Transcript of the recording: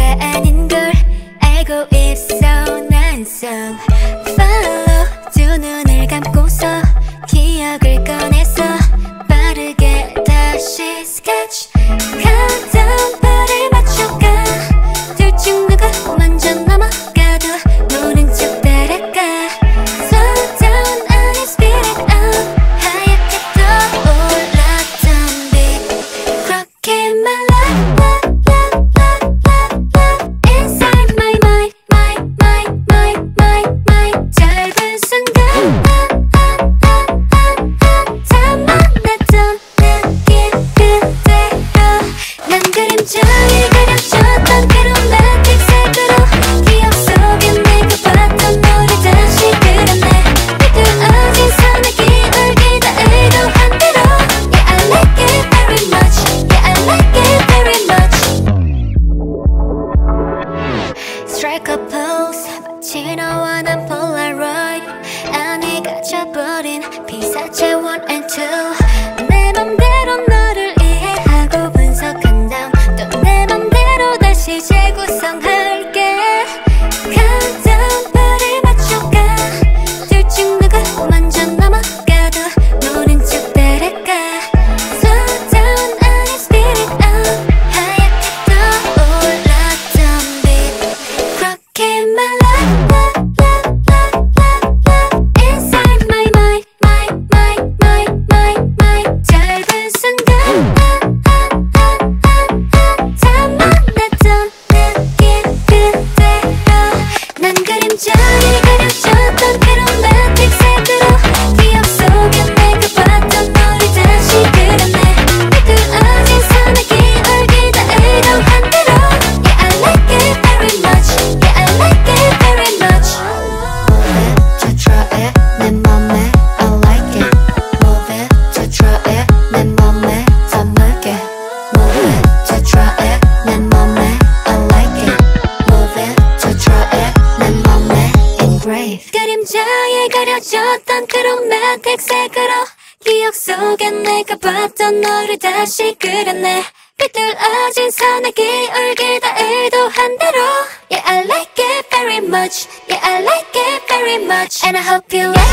별거 아닌 걸 알고 있어. 난 so follow. 두 눈을 감고서 기억을 꺼내서 빠르게 다시 sketch. countdown 발을 맞춰가. 둘 중 누가 먼저 넘어가도 모른 척 따라가. slow down 아니 speed it up. 하얗게 떠올랐던 빛 그렇게 말라. inside my mind, 짧은 순간 다 만났던 느낌 그대로. 난 그림자에 그려졌던 크로마틱 색으로 기억 속에 내가 봤던 너를 다시 그렸네. 삐뚤어진 선의 기울기 다 의도한 대로. Yeah, I like it very much. Yeah, I like it very much. Strike a pose 마치 너와 난 폴라로이드 안에 갇혀버린 피사체 1 and 2. 내 맘대로 너를 이해하고 분석한 다음 또 내 맘대로 다시 재구성할게. countdown 발을 맞춰가. 둘 중 누가 먼저 넘어가도 모른 척 따라가. slow down 아니 speed it up. 하얗게 떠올랐던 빛 그렇게 말라. inside my mind, 짧은 순간 다 만났던 느낌 그대로. 난 그림자에 그려졌던 크로마틱 색으로 기억 속에 내가 봤던 너를 다시 그렸네. 삐뚤어진 선의 기울기 다 의도한 대로. Yeah, I like it very much. Yeah, I like it very much. Move it, to try it, 내 맘에 I like it. Move it, to try it, 내 맘에 담을게. Move it, to try it, 내 맘에 I like it. Move it, to try it, 내 맘에 engrave. 그림자에 그려졌던 크로마틱 색으로 기억 속에 내가 봤던 너를 다시 그렸네. 삐뚤어진 선의 기울기 다 의도한 대로. Yeah, I like it very much. Yeah, I like it very much. And I hope you like